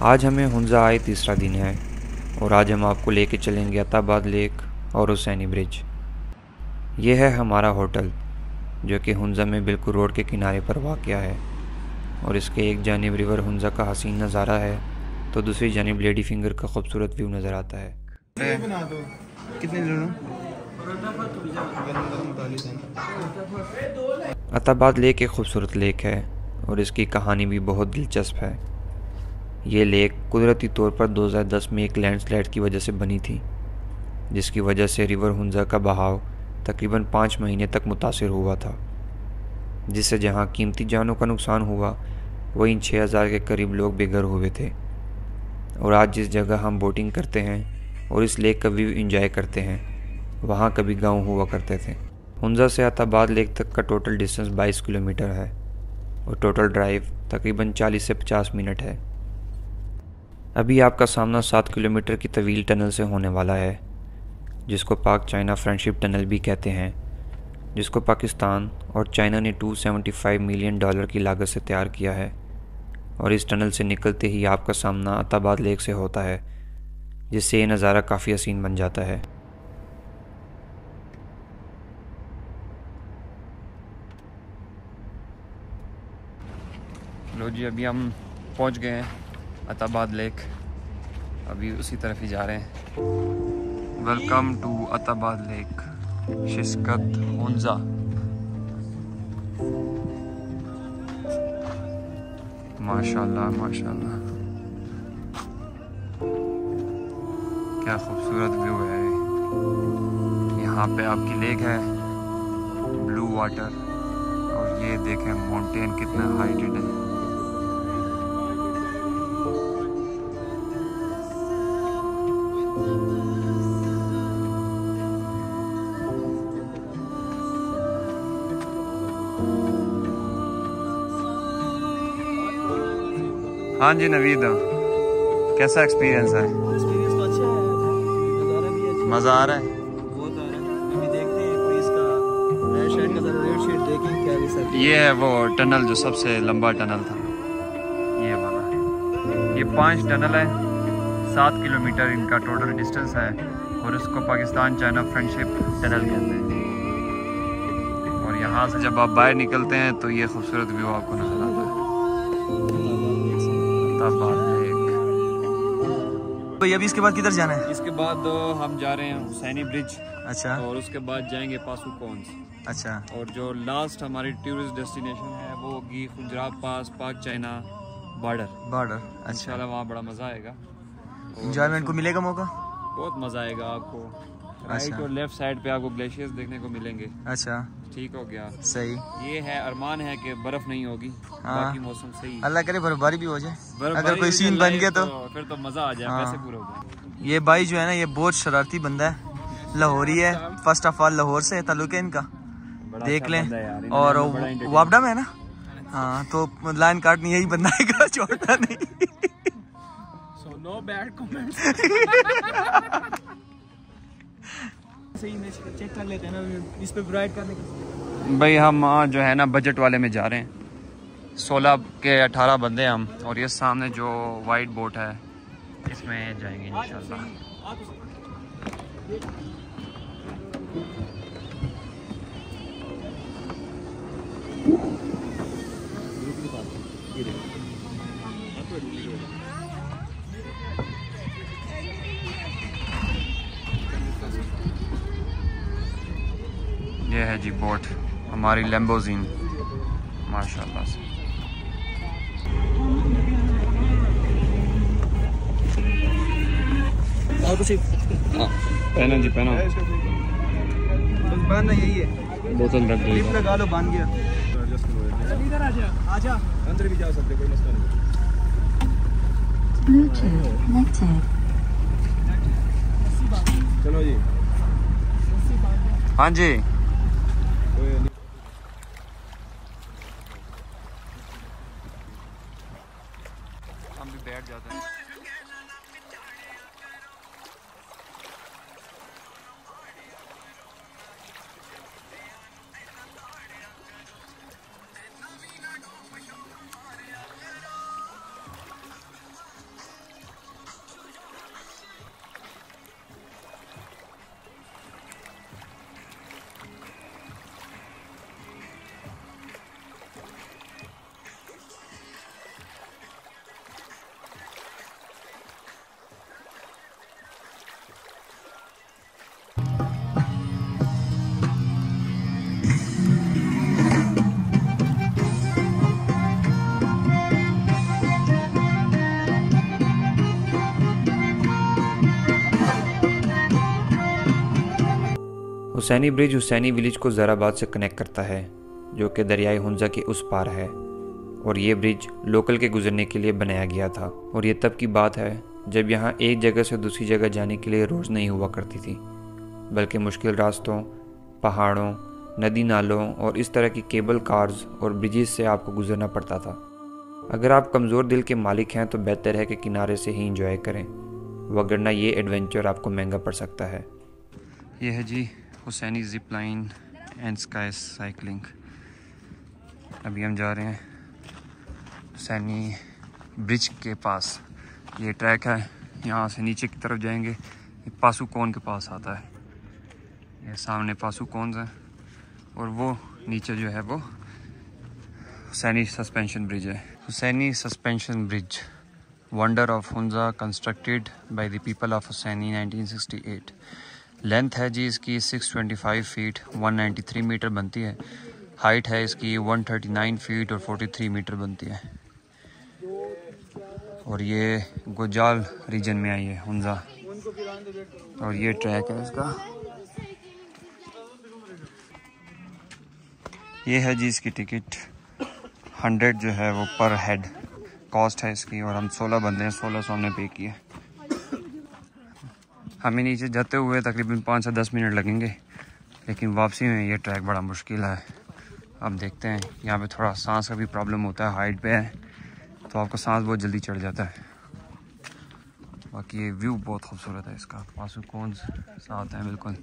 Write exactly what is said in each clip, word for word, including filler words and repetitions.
आज हमें हुंज़ा आए तीसरा दिन है और आज हम आपको लेके चलेंगे अताबाद लेक और हुसैनी ब्रिज। ये है हमारा होटल जो कि हुंज़ा में बिल्कुल रोड के किनारे पर वाक़या है और इसके एक जानिब रिवर हुंज़ा का हसीन नज़ारा है तो दूसरी जानिब लेडी फिंगर का खूबसूरत व्यू नज़र आता है। अताबाद लेक एक खूबसूरत लेक है और इसकी कहानी भी बहुत दिलचस्प है। ये लेक कुदरती तौर पर दो हज़ार दस में एक लैंडस्लाइड की वजह से बनी थी, जिसकी वजह से रिवर हुंज़ा का बहाव तकरीबन पाँच महीने तक मुतासिर हुआ था, जिससे जहां कीमती जानों का नुकसान हुआ वहीं छः हज़ार के करीब लोग बेघर हुए थे। और आज जिस जगह हम बोटिंग करते हैं और इस लेक का व्यू इंजॉय करते हैं, वहाँ कभी गांव हुआ करते थे। हुंज़ा से अताबाद लेक तक का टोटल डिस्टेंस बाईस किलोमीटर है और टोटल ड्राइव तकरीबन चालीस से पचास मिनट है। अभी आपका सामना सात किलोमीटर की तवील टनल से होने वाला है, जिसको पाक चाइना फ्रेंडशिप टनल भी कहते हैं, जिसको पाकिस्तान और चाइना ने दो सौ पचहत्तर मिलियन डॉलर की लागत से तैयार किया है। और इस टनल से निकलते ही आपका सामना अताबाद लेक से होता है, जिससे ये नज़ारा काफ़ी हसीन बन जाता है। लो जी, अभी हम पहुंच गए हैं अताबाद लेक, अभी उसी तरफ ही जा रहे हैं। Welcome to Attabad lake, Shishkat Hunza. माशाल्लाह माशाल्लाह, क्या खूबसूरत व्यू है। यहाँ पे आपकी लेक है, ब्लू वाटर, और ये देखें माउंटेन कितना हाइटेड है। हाँ जी नवीद, कैसा एक्सपीरियंस है? एक्सपीरियंस तो अच्छा है, नज़ारा भी अच्छा, मज़ा आ रहा है, बहुत आ रहा है। अभी देखते हैं कोई इसका रेड शेड का रेड शेड देखें क्या रिसर्च। ये है वो टनल जो सबसे लंबा टनल था, ये वाला। ये पांच टनल है, सात किलोमीटर इनका टोटल डिस्टेंस है और इसको पाकिस्तान चाइना फ्रेंडशिप टनल कहते हैं। और यहाँ से जब आप बाहर निकलते हैं तो ये खूबसूरत व्यू आपको नजर आता है, अताबाद लेक। भाई अभी इसके बाद किधर जाना है? इसके बाद हम जा रहे हैं हुसैनी ब्रिज, अच्छा और उसके बाद जाएंगे पासू कॉन्स। अच्छा, और जो लास्ट हमारी टूरिस्ट डेस्टिनेशन है वो होगी खुजराब पास, पाक चाइना बॉर्डर बॉर्डर। अच्छा, इंशाल्लाह वहाँ बड़ा मज़ा आएगा, एंजॉयमेंट को मिलेगा मौका? बहुत मज़ा आएगा आपको। राइट अच्छा। और लेफ्ट साइड पे आपको ग्लेशियर्स देखने को मिलेंगे। अच्छा ठीक हो गया, सही। ये है अरमान है कि बर्फ नहीं होगी, हाँ। बाकी मौसम सही। अल्लाह करे बर्फबारी भी हो जाए, बर्फबारी अगर कोई हो सीन जाए बन गया तो, तो फिर तो मज़ा आ जाए, हाँ। पैसे पूरे हो जाए। ये भाई जो है ना ये बहुत शरारती बंदा है, लाहौरी है। फर्स्ट ऑफ ऑल लाहौर से ताल्लुक है इनका, देख अच्छा लें। और वापडा में है ना, हाँ, तो लाइन काटनी यही बंदा है, छोड़ता नहीं। So no bad comments. सही इमेज चेक कर लेते हैं ना, इस पे ब्राइट करने की। भाई हम जो है ना बजट वाले में जा रहे हैं, सोलह के अठारह बंदे हैं हम, और ये सामने जो वाइट बोट है इसमें जाएंगे इंशाल्लाह। ये है जी बोट हमारी लैम्बोर्गिनी, माशाल्लाह से। और कुछ हाँ पहना जी पहना, बस बांधना यही है, बोतल रख दो, लगा लो, बांध गया। इधर आजा, आजा, अंदर भी जा सकते, कोई मसला नहीं। Bluetooth connected. चलो जी। हाँ जी। हम भी बैठ जाते हैं। हुसैनी ब्रिज हुसैनी विलेज को ज़राबाद से कनेक्ट करता है, जो कि दरियाई हुंजा के उस पार है, और ये ब्रिज लोकल के गुजरने के लिए बनाया गया था। और ये तब की बात है जब यहाँ एक जगह से दूसरी जगह जाने के लिए रोड्स नहीं हुआ करती थी, बल्कि मुश्किल रास्तों, पहाड़ों, नदी नालों और इस तरह की केबल कार्स और ब्रिजेस से आपको गुजरना पड़ता था। अगर आप कमज़ोर दिल के मालिक हैं तो बेहतर है कि किनारे से ही इंजॉय करें, वगरना ये एडवेंचर आपको महंगा पड़ सकता है। ये है जी Hussaini zip line and sky cycling. अभी हम जा रहे हैं हुसैनी ब्रिज के पास। ये ट्रैक है, यहाँ से नीचे की तरफ जाएंगे, ये पासुकोन के पास आता है। ये सामने पासुकोन है और वो नीचे जो है वो हुसैनी सस्पेंशन ब्रिज है। Hussaini suspension bridge, wonder of Hunza, constructed by the people of Hussaini nineteen sixty eight. Length है जी इसकी six twenty five feet, one ninety three meter बनती है। हाइट है इसकी वन थर्टी नाइन फीट और फोर्टी थ्री मीटर बनती है। और ये गोजाल रीजन में आई है हुंजा। और ये ट्रैक है इसका। ये है जी इसकी टिकट, हंड्रेड जो है वो पर हेड कॉस्ट है इसकी, और हम सोलह बंदे हैं, सोलह सौ हमने पे किया। हमें नीचे जाते हुए तकरीबन पाँच से दस मिनट लगेंगे, लेकिन वापसी में ये ट्रैक बड़ा मुश्किल है। अब देखते हैं, यहाँ पे थोड़ा सांस का भी प्रॉब्लम होता है, हाइट पे है तो आपको सांस बहुत जल्दी चढ़ जाता है। बाकी ये व्यू बहुत खूबसूरत है इसका, पासुकोन साथ है बिल्कुल।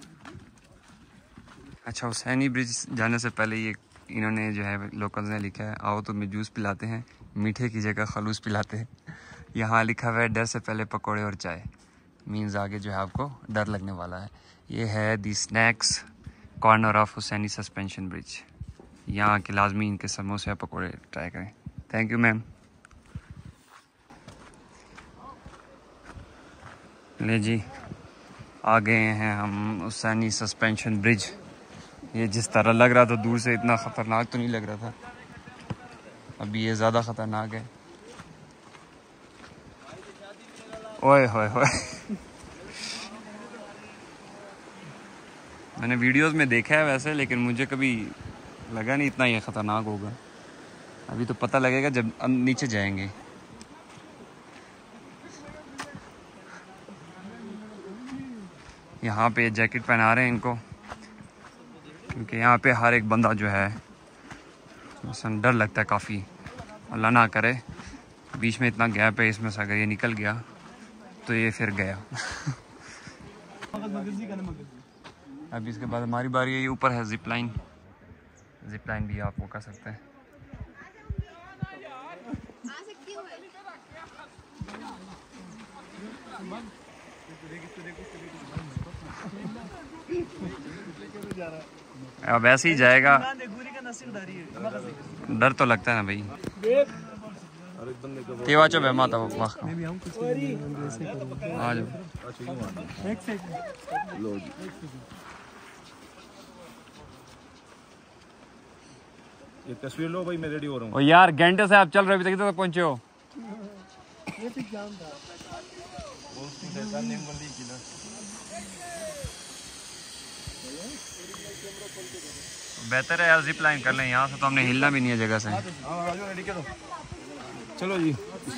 अच्छा, हुसैनी ब्रिज जाने से पहले ये इन्होंने जो है लोकल्स ने लिखा है, आओ तुम्हें जूस पिलाते हैं, मीठे की जगह खलूस पिलाते हैं। यहाँ लिखा हुआ है डर से पहले पकौड़े और चाय, मीन्स आगे जो है आपको डर लगने वाला है। ये है the snacks corner of Hussaini suspension bridge. यहाँ के लाजमी इनके समोसे या पकौड़े ट्राई करें। Thank you ma'am. ले जी, आ गए हैं हम हुसैनी सस्पेंशन ब्रिज। ये जिस तरह लग रहा था दूर से, इतना ख़तरनाक तो नहीं लग रहा था, अभी ये ज़्यादा ख़तरनाक है। ओए होए होए मैंने वीडियोस में देखा है वैसे, लेकिन मुझे कभी लगा नहीं इतना ये ख़तरनाक होगा। अभी तो पता लगेगा जब हम नीचे जाएंगे। यहाँ पे जैकेट पहना रहे हैं इनको, क्योंकि यहाँ पे हर एक बंदा जो है मसलन डर लगता है काफ़ी, अल्लाह ना करे बीच में इतना गैप है, इसमें से अगर ये निकल गया तो ये फिर गया। अभी इसके बाद हमारी बारी है। ये ऊपर है जिप लाइन, जिप लाइन भी आप वो कर सकते हैं। अब ऐसे ही जाएगा, डर तो लगता है ना भाई। तेवाचो बे माता आ जाओ। ये तस्वीर लो भाई, मैं रेडी हो रहा हूँ। ओ यार घंटे से आप चल रहे, अभी तक तक पहुंचे हो। बेहतर है यार जिप लाइन कर लें, यहाँ से तो हमने हिलना भी नहीं है जगह से। रेडी करो, चलो जी।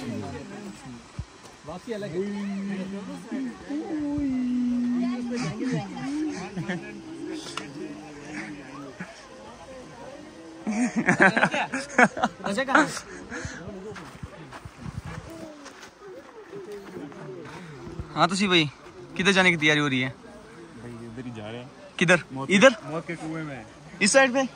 हाँ तो सी भाई, किधर जाने की तैयारी हो रही है? भाई इधर ही जा रहे हैं। किधर? इधर मौत के कुएं में, इस साइड पे।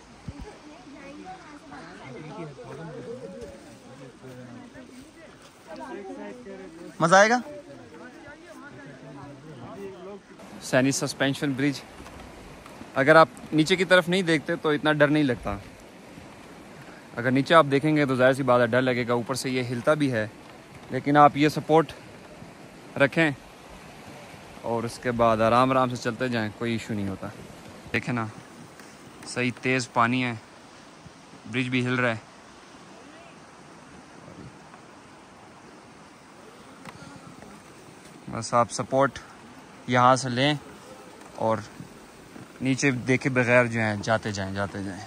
मजा आएगा। हुसैनी सस्पेंशन ब्रिज, अगर आप नीचे की तरफ नहीं देखते तो इतना डर नहीं लगता। अगर नीचे आप देखेंगे तो जाहिर सी बात है डर लगेगा। ऊपर से ये हिलता भी है, लेकिन आप ये सपोर्ट रखें और उसके बाद आराम आराम से चलते जाएं, कोई इशू नहीं होता। देखें ना, सही तेज़ पानी है, ब्रिज भी हिल रहा है। बस आप सपोर्ट यहाँ से लें और नीचे देखे बगैर जो है जाते जाएं जाते जाएं।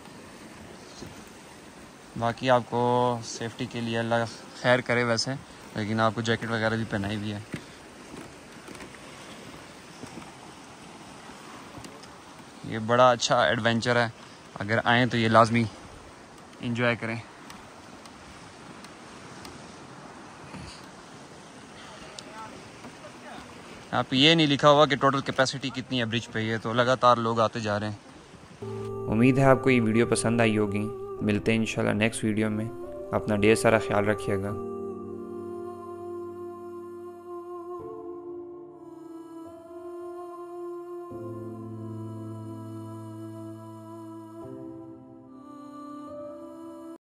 बाकी आपको सेफ्टी के लिए अल्लाह खैर करे वैसे, लेकिन आपको जैकेट वगैरह भी पहनाई हुई है। ये बड़ा अच्छा एडवेंचर है, अगर आएँ तो ये लाजमी इंजॉय करें। यहाँ पे ये नहीं लिखा हुआ कि टोटल कैपेसिटी कितनी है ब्रिज पे, ये तो लगातार लोग आते जा रहे हैं। उम्मीद है आपको ये वीडियो पसंद आई होगी। मिलते हैं इंशाल्लाह नेक्स्ट वीडियो में। अपना ढेर सारा ख्याल रखिएगा।